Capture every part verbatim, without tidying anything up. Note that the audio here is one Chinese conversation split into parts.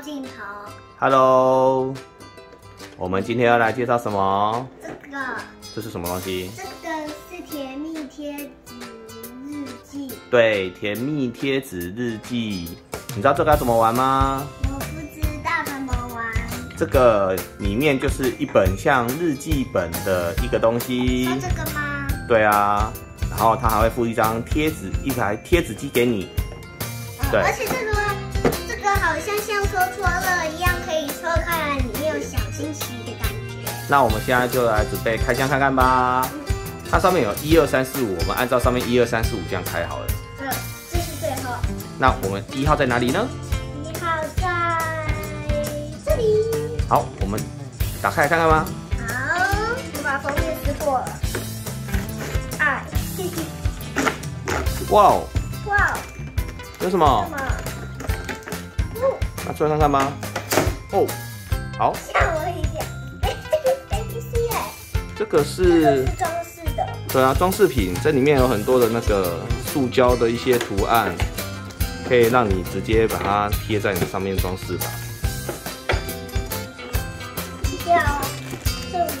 镜头。 Hello， 我们今天要来介绍什么？ 这个， 这是什么东西？ 这个是甜蜜贴纸日记。 对，甜蜜贴纸日记。你知道这个要怎么玩吗？ 我不知道怎么玩。 这个里面就是一本像日记本的一个东西。 说这个吗？ 对啊，然后它还会附一张贴纸，一台贴纸机给你。对。 而且这个这个好像像戳戳乐一样，可以戳开来，里面有小惊喜的感觉。 那我们现在就来准备开箱看看吧。它上面有一二三四五，我们按照上面一二三四五这样开好了。 嗯，这是最后。 那我们一号在哪里呢？ 一号在这里。 好，我们打开来看看吧。 好，我把封面撕过了。爱，嘿嘿。 哇哦！ 哇哦！ 有什么？ 什么？ 拿出来看看吧。哦，好。 吓我一跳。哎哎 A B C 哎。 这个是。 这个是装饰的。 对啊，装饰品，这里面有很多的那个塑胶的一些图案，可以让你直接把它贴在你上面装饰吧。 掉这里。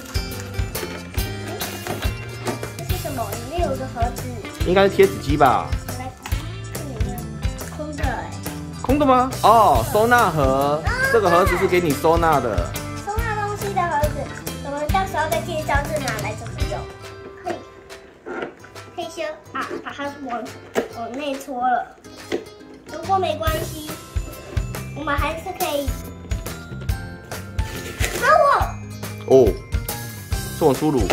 这是什么？里面有个盒子。 应该是贴纸机吧？ 我来看里面，空的哎。 空的吗？哦，收纳盒，这个盒子是给你收纳的。 收纳东西的盒子，我们到时候再介绍这拿来怎么用。可以，可以先啊，把它往往内戳了。不过没关系，我们还是可以。啊我！ 哦，这么粗鲁。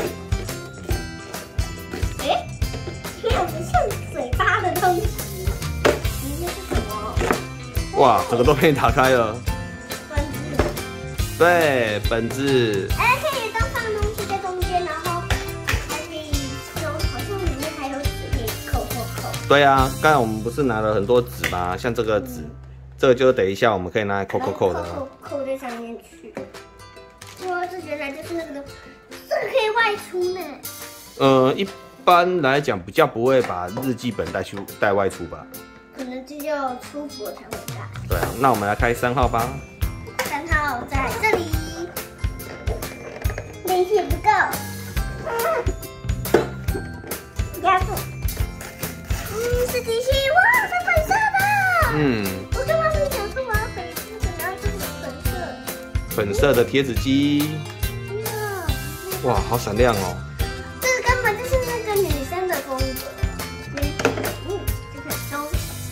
哎，有个像嘴巴的东西，里面是什么？ 哇，整个都被你打开了。 本子。 对，本子。 哎，可以都放东西在中间，然后还可以收，好像里面还有纸可以扣扣扣。 对啊，刚才我们不是拿了很多纸吗？像这个纸，嗯、这个就等一下我们可以拿来扣扣扣的。 扣扣扣在上面去。哇，这原来就是那个东西，这个可以外出呢。 呃，一般来讲比较不会把日记本带去带外出吧。 可能只有出国才会带。 对啊，那我们来开三号吧。 三号在这里，力气不够，压住。嗯，是机器，哇，是粉色的。 嗯。 我刚刚是想说我要粉色的，然后这是粉色。 粉色的贴纸机。哇，好闪亮哦。 这个根本就是那个女生的风格。嗯，就很松。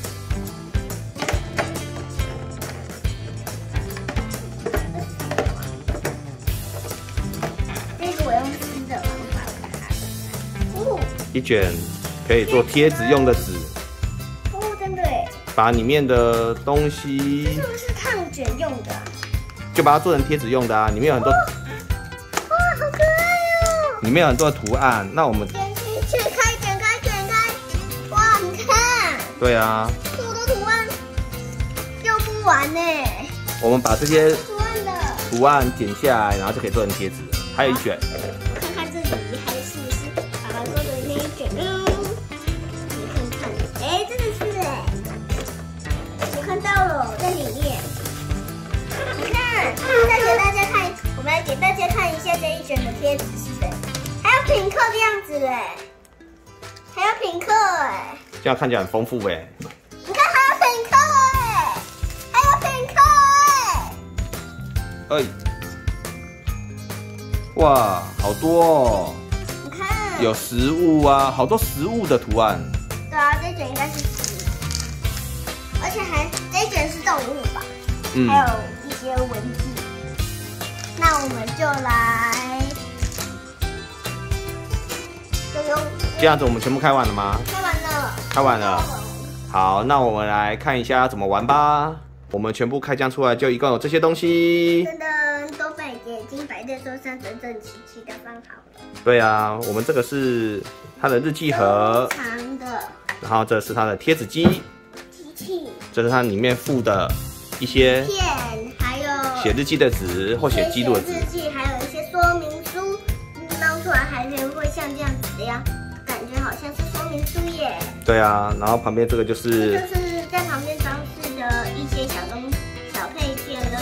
这个我用撕的方法把它。哦。 一卷可以做贴纸用的纸。 哦，真的耶。 把里面的东西。 这是不是烫卷用的？ 就把它做成贴纸用的啊，里面有很多。 哇，好可爱哦！ 里面有很多的图案，那我们。 卷卷开，卷开，卷开。哇，你看。 对啊。 这么多图案，用不完呢。 我们把这些图案的图案剪下来，然后就可以做成贴纸了。还有一卷。 我看看这里还是不是爸爸说的那一卷？嗯，你看看，哎，真的是哎，我看到了，在里面。你看，再给大家看，我们来给大家看一下这一卷的贴纸是谁？还有品客的样子哎，还有品客哎， 这样看起来很丰富哎。 你看还有品客哎，还有品客哎。 哎，哇，好多哦！ 你看， 有食物啊，好多食物的图案。 对啊，这一卷应该是食物，而且还这一卷是动物吧？嗯，还有一些文字。那我们就来，就用这样子，我们全部开完了吗？ 开完了， 开完了。好，那我们来看一下怎么玩吧。我们全部开箱出来，就一共有这些东西。 真的都被已经摆在桌上，整整齐齐的放好了。 对啊，我们这个是它的日记盒， 长的。 然后这是它的贴纸机， 机器， 这是它里面附的一些片，还有写日记的纸或写记录的纸。 日记还有一些说明书，弄出来还会像这样子的呀，感觉好像是说明书耶。 对啊，然后旁边这个就是， 就是在旁边装饰的一些小东小配件了。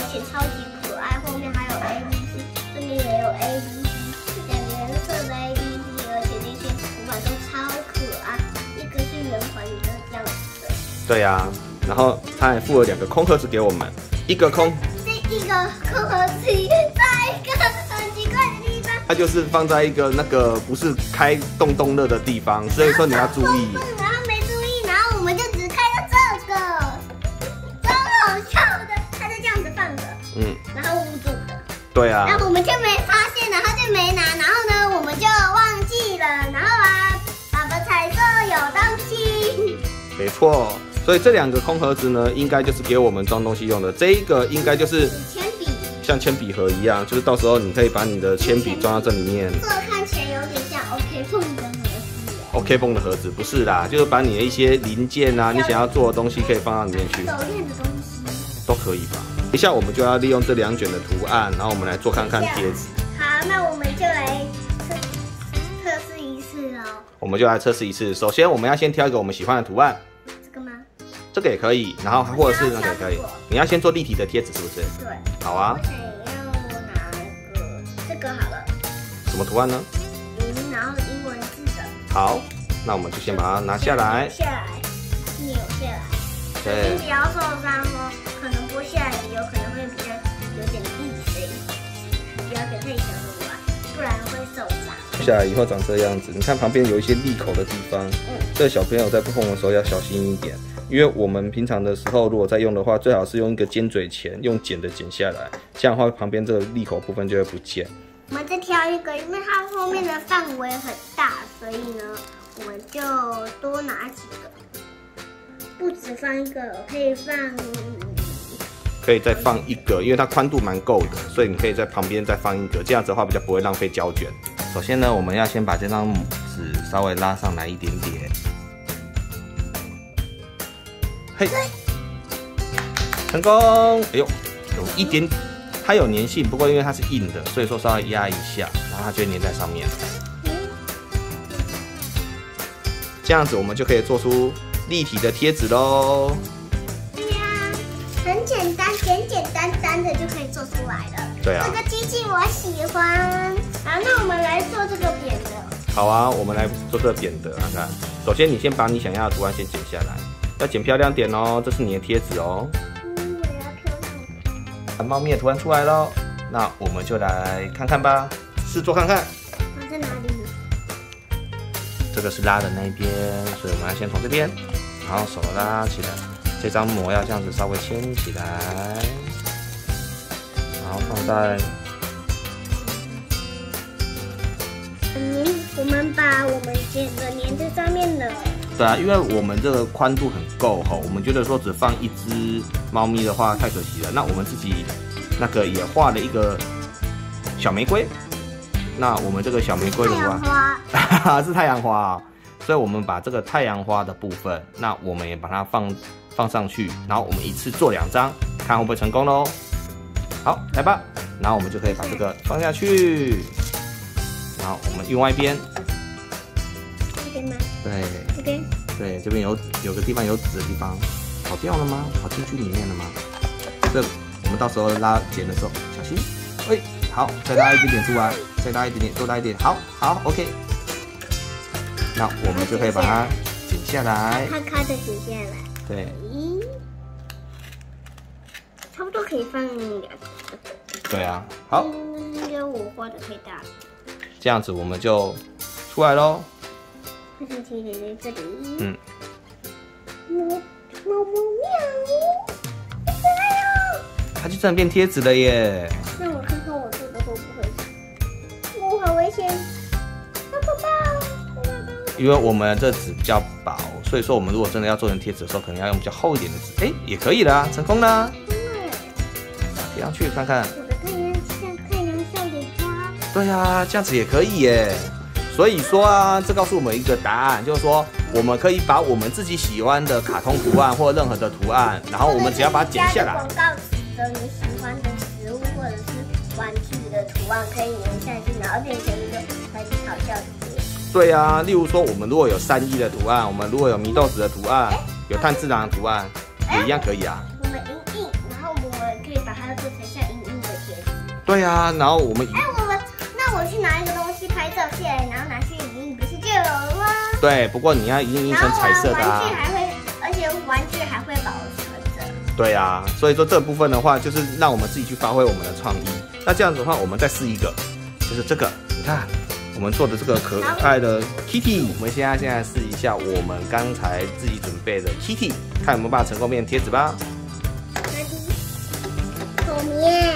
对呀、啊，然后他还附了两个空盒子给我们，一个空， 这一个空盒子在一个很奇怪的地方， 它就是放在一个那个不是开动动乐的地方，所以说你要注意。 然后没注意，然后我们就只开到这个，超好笑的，它就这样子放着，嗯，然后捂住的。对啊。然后我们就没发现，然后就没拿，然后呢我们就忘记了，然后啊，爸爸才说有东西。 没错。所以这两个空盒子呢，应该就是给我们装东西用的。这一个应该就是铅笔， 像铅笔盒一样，就是到时候你可以把你的铅笔装到这里面。 这个看起来有点像 OK 绷的盒子。 OK 绷的盒子不是啦，就是把你的一些零件啊，你想要做的东西可以放到里面去。 手链的东西都可以吧。等一下我们就要利用这两卷的图案，然后我们来做看看贴纸。 好，那我们就来测测试一次喽。 我们就来测试一次。首先我们要先挑一个我们喜欢的图案。 这个吗？ 这个也可以，然后或者是那个也可以。你要先做立体的贴纸，是不是？ 对。 好啊。 我想要拿个这个好了。 什么图案呢？ 嗯，然后英文字的。 好，那我们就先把它拿下来。 下来，扭下来。 对。 小心不要受伤哦，可能剥下来有可能会比较有点易碎，不要给太小的玩，不然会受伤。 下来以后长这样子，你看旁边有一些利口的地方，嗯，这个小朋友在碰的时候要小心一点。因为我们平常的时候，如果在用的话，最好是用一个尖嘴钳，用剪的剪下来，这样的话旁边这个利口部分就会不见。 我们再挑一个，因为它后面的范围很大，所以呢，我们就多拿几个，不止放一个，可以放， 可以再放一个，因为它宽度蛮够的，所以你可以在旁边再放一个，这样子的话比较不会浪费胶卷。首先呢，我们要先把这张纸稍微拉上来一点点。嘿，成功！哎呦，有一点，它有粘性，不过因为它是硬的，所以说稍微压一下，然后它就会粘在上面。这样子我们就可以做出立体的贴纸喽。 对呀，很简单，简简单单的就可以做出来了。 对啊。 这个机器我喜欢。好，那我们来做这个扁的。 好啊，我们来做这个扁的，看看。首先你先把你想要的图案先剪下来。要剪漂亮点哦，这是你的贴纸哦。 嗯，我要漂亮。 猫咪的图案出来喽，那我们就来看看吧，试做看看。 放在哪里呢？ 这个是拉的那一边，所以我们要先从这边，然后手拉起来，这张膜要这样子稍微牵起来，然后放在。 粘，我们把我们剪的粘在上面了。 对啊，因为我们这个宽度很够哈，我们觉得说只放一只猫咪的话太可惜了。那我们自己那个也画了一个小玫瑰。那我们这个小玫瑰的话， 太阳花是太阳花啊、哦，所以我们把这个太阳花的部分，那我们也把它放放上去，然后我们一次做两张，看会不会成功喽。好，来吧，然后我们就可以把这个放下去，然后我们另外一边。 这边吗？ 对， 这边。 对，这边有有个地方有纸的地方，跑掉了吗？跑进去里面了吗？这我们到时候拉剪的时候小心。喂，好，再拉一点点出来，再拉一点点，多拉一点，好，好 ，OK。那我们就可以把它剪下来， 咔咔的剪下来。 对。 咦，差不多可以放两个。 对啊，好。 那个我画的太大了。 这样子我们就出来喽。 放上去在这里。 嗯。 猫猫猫喵，好可爱哦！ 它就真的变贴纸了耶。 那我看看我做的会不会？我好危险！抱抱抱！ 因为我们这纸比较薄，所以说我们如果真的要做成贴纸的时候，可能要用比较厚一点的纸。哎，也可以啦，成功啦！贴上去看看。 我的太阳像太阳笑脸花。 对啊，这样子也可以耶。所以说啊，这告诉我们一个答案，就是说我们可以把我们自己喜欢的卡通图案或任何的图案，然后我们只要把它剪下来。 广告词的你喜欢的食物或者是玩具的图案可以粘下去，然后变成一个很好笑的贴。 对啊，例如说我们如果有三一的图案，我们如果有祢豆子的图案，有炭治郎的图案，也一样可以啊。 我们印印，然后我们可以把它做成像印印的贴纸。 对啊，然后我们哎，我们那我去拿一个东西拍照下来，然后拿去影印，不是就有了吗？ 对，不过你要影印成彩色的啊。 玩具还会，而且玩具对呀、啊，所以说这部分的话，就是让我们自己去发挥我们的创意。那这样子的话，我们再试一个，就是这个，你看我们做的这个可爱的 Kitty。我们现在现在试一下我们刚才自己准备的 Kitty， 看有没有办法成功变贴纸吧。 后面。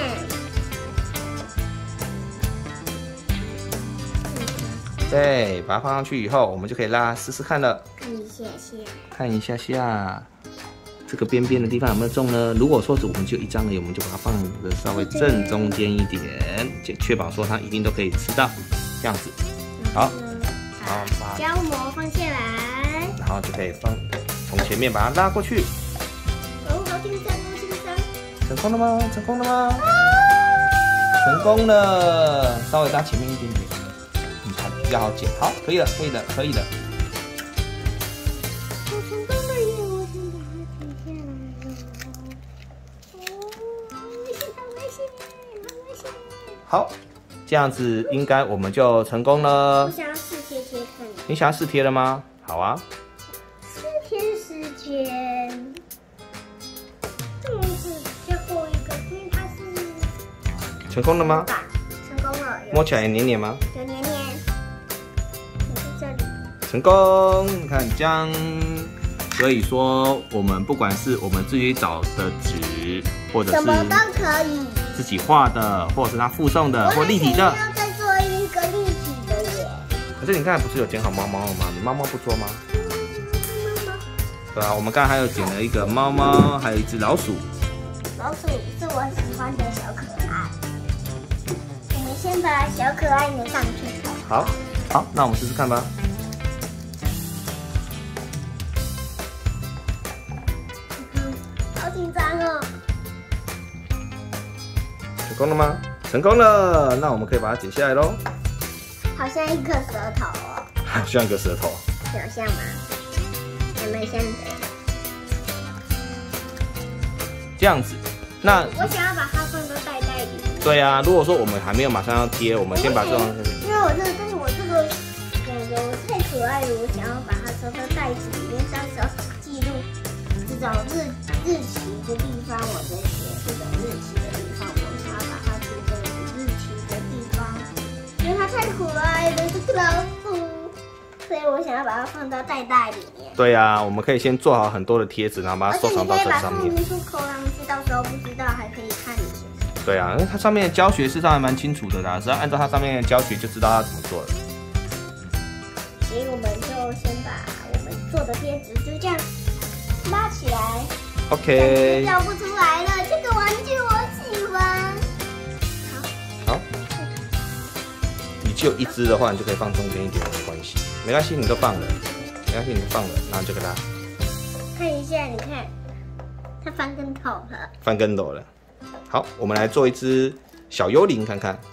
对，把它放上去以后，我们就可以拉试试看了。 看一下下， 看一下下，这个边边的地方有没有中呢？如果说是我们就一张而已，我们就把它放的稍微正中间一点，就确保说它一定都可以吃到，这样子。好，然后把胶膜放下来， 然后就可以放从前面把它拉过去。 哦，好紧张，好紧张！ 成功了吗？成功了吗？成功了，稍微拉前面一点点。 比较好剪，好，可以了，可以了，可以了。 我成功了耶！我先把它停下来了。哦，危险，好危险，好危险。 好，这样子应该我们就成功了。 我想要试贴贴看。 你想要试贴了吗？好啊。 试贴时间。这么是比较厚一个，因为它是。 成功了吗？ 成功了。 摸起来黏黏吗？ 有黏黏。 成功，你看这样，所以说我们不管是我们自己找的纸，或者是什么都可以， 自己画的，或者是他附送的，或立体的。 我要再做一个立体的耶。 可是你刚才不是有剪好猫猫了吗？你猫猫不做吗？ 猫猫。 对啊，我们刚才还有剪了一个猫猫，还有一只老鼠。 老鼠是我喜欢的小可爱。我们先把小可爱粘上去。 好，好，那我们试试看吧。 好紧张哦！ 成功了吗？成功了，那我们可以把它剪下来喽。 好像一颗舌头哦。 好像个舌头。 有像吗？有没有像的？ 这样子，那我想要把它放到袋袋里。 对呀、啊，如果说我们还没有马上要贴，我们先把这种， 因为我这个，但是我这个感觉我太可爱了，我想要把它收到袋子里面，到时候记录这种日日期的地方，我在写这种日期的地方，我想要把它记这个日期的地方，因为它太可爱了，这个老鼠，所以我想要把它放到袋袋里面。 对呀、啊，我们可以先做好很多的贴纸，然后把它收藏到这上面。 而且你可以把说明书扣上去，到时候不知道还可以看你写。 对啊，因为它上面的教学事实上还蛮清楚的啦，只要按照它上面的教学就知道它怎么做了。 所以我们就先把我们做的贴纸就这样拉起来。 OK。 掉不出来了，这个玩具我喜欢。 好。好。你只有一只的话，你就可以放中间一点，没关系。没关系，你都放了，没关系，你都放了，然后就给它看一下，你看，它翻跟头了。 翻跟斗了。好，我们来做一只小幽灵看看。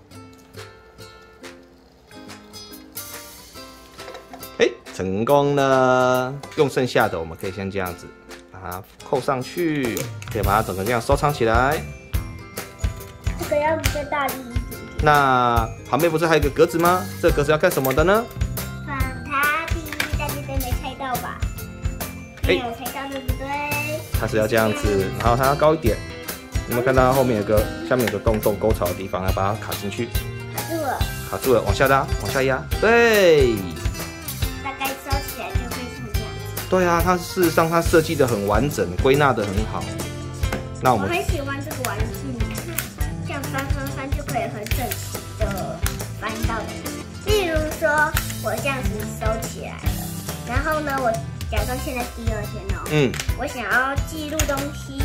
哎，成功了！用剩下的，我们可以先这样子把它扣上去，可以把它整个这样收藏起来。 这个要再大力一点点。 那旁边不是还有一个格子吗？这个格子要干什么的呢？ 放它的，大家都没猜到吧？没有猜到，对不对？ 它是要这样子，然后它要高一点。有没有看到后面有个下面有个洞洞沟槽的地方，来把它卡进去？ 卡住了。 卡住了，往下拉，往下压。对。 大概收起来就会成这样子。 对啊，它事实上它设计的很完整，归纳的很好。那我们我很喜欢这个玩具，你看，这样翻翻翻就可以很整齐的翻到的。例如说，我这样子收起来了，然后呢，我假装现在第二天哦， 嗯， 我想要记录东西。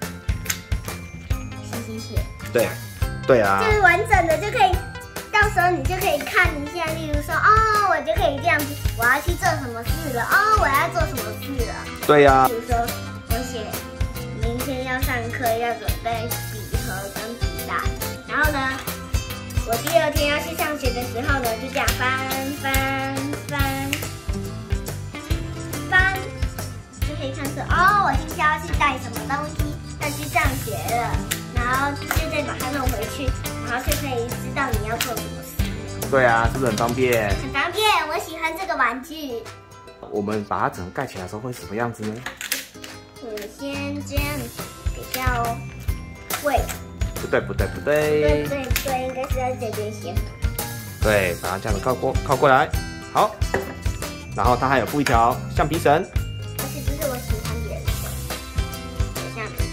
写写写， 对，对啊， 就是完整的就可以，到时候你就可以看一下，例如说，哦，我就可以这样子，我要去做什么事了，哦，我要做什么事了。 对呀、啊。 比如说，我写明天要上课，要准备笔盒跟笔袋，然后呢，我第二天要去上学的时候呢，就这样翻翻翻翻，就可以看出，哦，我今天要去带什么东西，要去上学了。然后就再把它弄回去，然后就可以知道你要做什么事。 对啊，是不是很方便？ 很方便，我喜欢这个玩具。 我们把它整个盖起来的时候会什么样子呢？ 首先这样比较会。 不对不对不对。 对对对，应该是在这边先。 对，把它这样子靠过靠过来，好。然后它还有附一条橡皮绳。 而且这是我喜欢的颜色，橡皮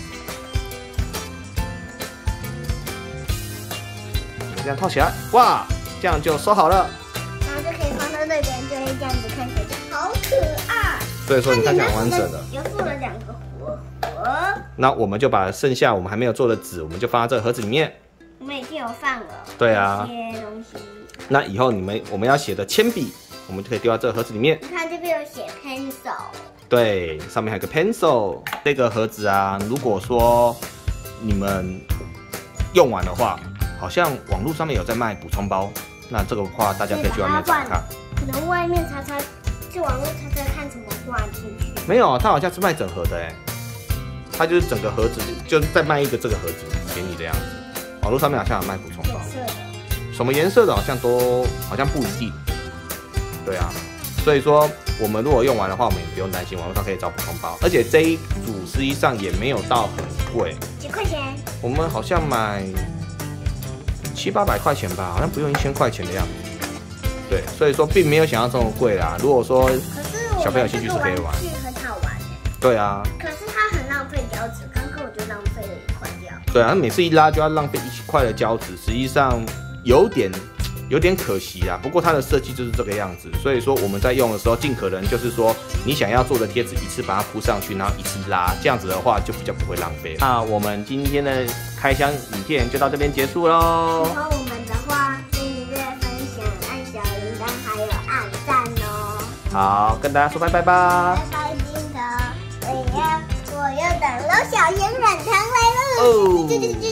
绳。这样套起来，哇，这样就收好了。 然后就可以放到那边，就会这样子看起来就好可爱。 所以说你看起来完整的。 有做了两个盒盒。 那我们就把剩下我们还没有做的纸，我们就放在这个盒子里面。 我们已经有放了。 对啊。 这些东西。 那以后你们我们要写的铅笔，我们就可以丢到这个盒子里面。 你看这边有写 pencil。 对，上面还有个 pencil。这个盒子啊，如果说你们用完的话，好像网络上面有在卖补充包。那这个的话，大家可以去外面找看。 可能外面查查，去网络查查看怎么画进去。 没有，它好像是卖整盒的哎，它就是整个盒子，就是再卖一个这个盒子给你的样子。网络上面好像有卖补充包。什么颜色的好像都好像不一定。对啊，所以说我们如果用完的话，我们也不用担心，网络上可以找补充包。而且这一组实际上也没有到很贵， 几块钱？ 我们好像买七八百块钱吧，好像不用一千块钱的样子。对，所以说并没有想象中的贵啦。如果说小朋友兴趣是可以玩， 是很好玩哎。 对啊。 可是它很浪费胶纸，刚刚我就浪费了一块胶。 对啊，每次一拉就要浪费一块的胶纸，实际上有点有点可惜啦。不过它的设计就是这个样子，所以说我们在用的时候，尽可能就是说你想要做的贴纸一次把它铺上去，然后一次拉，这样子的话就比较不会浪费。那我们今天的开箱影片就到这边结束喽。 喜欢我们的话，订阅、分享、按小铃铛，还有按赞哦。 好，跟大家说拜拜吧。 拜拜，镜头，我要我要等楼小圆软糖来了。 哦。